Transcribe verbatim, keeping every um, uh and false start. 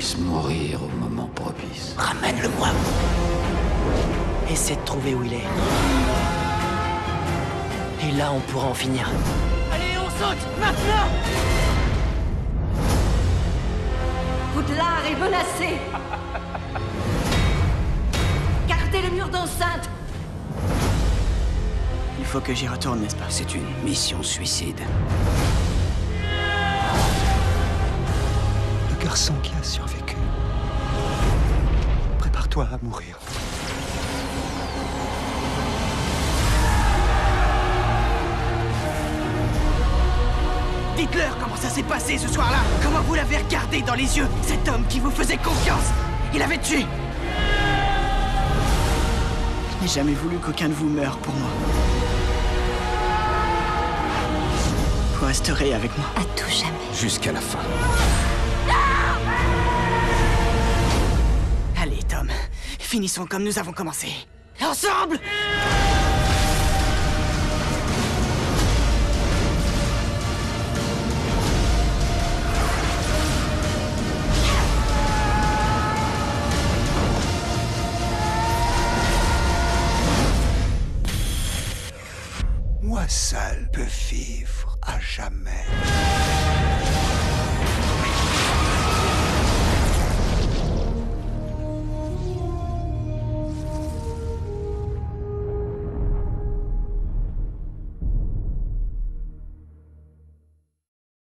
puisse mourir au moment propice. Ramène-le-moi. Essaie de trouver où il est. Et là, on pourra en finir. Allez, on saute, maintenant! Poudlard est menacé. Gardez le mur d'enceinte. Il faut que j'y retourne, n'est-ce pas? C'est une mission suicide. Le garçon qui a survécu. Prépare-toi à mourir. Dites-leur comment ça s'est passé ce soir-là. Comment vous l'avez regardé dans les yeux, cet homme qui vous faisait confiance. Il avait tué. Je n'ai jamais voulu qu'aucun de vous meure pour moi. Vous resterez avec moi. À tout jamais. Jusqu'à la fin. Allez, Tom. Finissons comme nous avons commencé. Ensemble! Moi seul peux vivre à jamais.